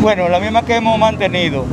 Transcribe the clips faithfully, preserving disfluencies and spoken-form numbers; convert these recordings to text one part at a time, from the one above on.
Bueno, la misma que hemos mantenido.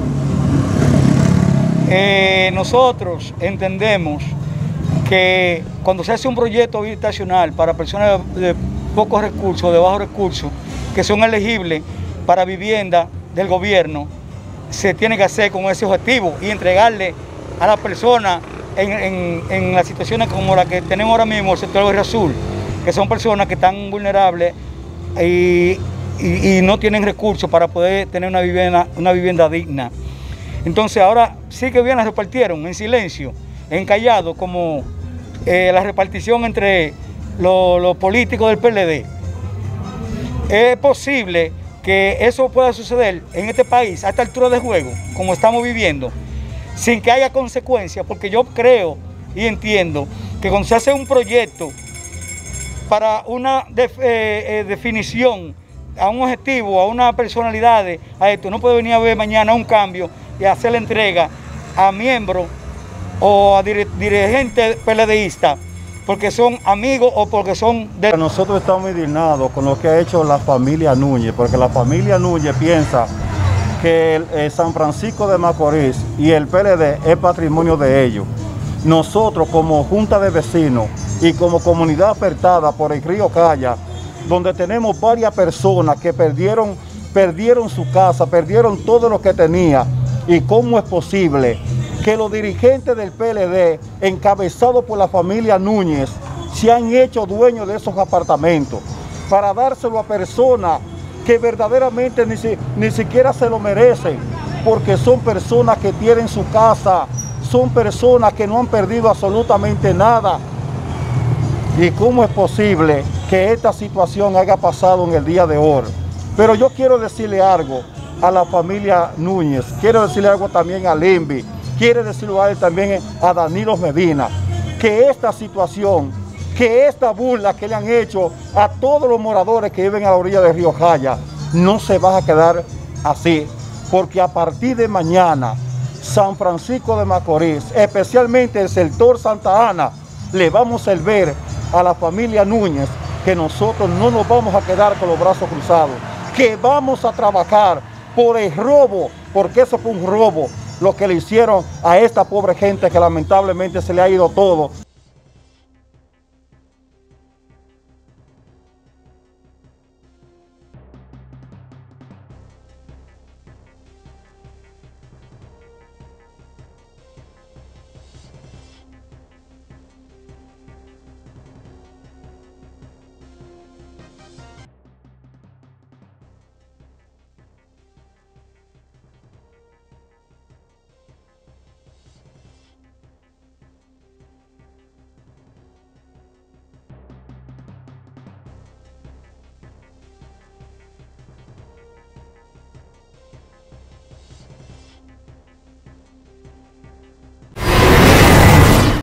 Eh, nosotros entendemos que cuando se hace un proyecto habitacional para personas de pocos recursos, de bajos recursos, que son elegibles para vivienda del gobierno, se tiene que hacer con ese objetivo y entregarle a la persona en, en, en las situaciones como la que tenemos ahora mismo, el sector Guerra Azul, que son personas que están vulnerables y, y, y no tienen recursos para poder tener una vivienda, una vivienda digna. Entonces ahora sí que bien las repartieron en silencio, en callado, como eh, la repartición entre los, los políticos del P L D. Es posible que eso pueda suceder en este país a esta altura de juego, como estamos viviendo, sin que haya consecuencias, porque yo creo y entiendo que cuando se hace un proyecto para una def, eh, eh, definición, a un objetivo, a una personalidad, a esto, no puede venir a ver mañana un cambio y hacer la entrega a miembros o a dir dirigentes PLDistas porque son amigos o porque son de... Nosotros estamos indignados con lo que ha hecho la familia Núñez, porque la familia Núñez piensa que el, el San Francisco de Macorís y el P L D es patrimonio de ellos. Nosotros como Junta de Vecinos y como comunidad afectada por el río Calla, donde tenemos varias personas que perdieron, perdieron su casa, perdieron todo lo que tenía. ¿Y cómo es posible que los dirigentes del P L D, encabezados por la familia Núñez, se han hecho dueños de esos apartamentos para dárselo a personas que verdaderamente ni, si, ni siquiera se lo merecen, porque son personas que tienen su casa, son personas que no han perdido absolutamente nada? ¿Y cómo es posible que esta situación haya pasado en el día de hoy? Pero yo quiero decirle algo a la familia Núñez, quiero decirle algo también a Limby, quiero decirle algo también a Danilo Medina, que esta situación, que esta burla que le han hecho a todos los moradores que viven a la orilla del río Jaya, no se va a quedar así, porque a partir de mañana, San Francisco de Macorís, especialmente el sector Santa Ana, le vamos a ver a la familia Núñez que nosotros no nos vamos a quedar con los brazos cruzados, que vamos a trabajar por el robo, porque eso fue un robo lo que le hicieron a esta pobre gente que lamentablemente se le ha ido todo.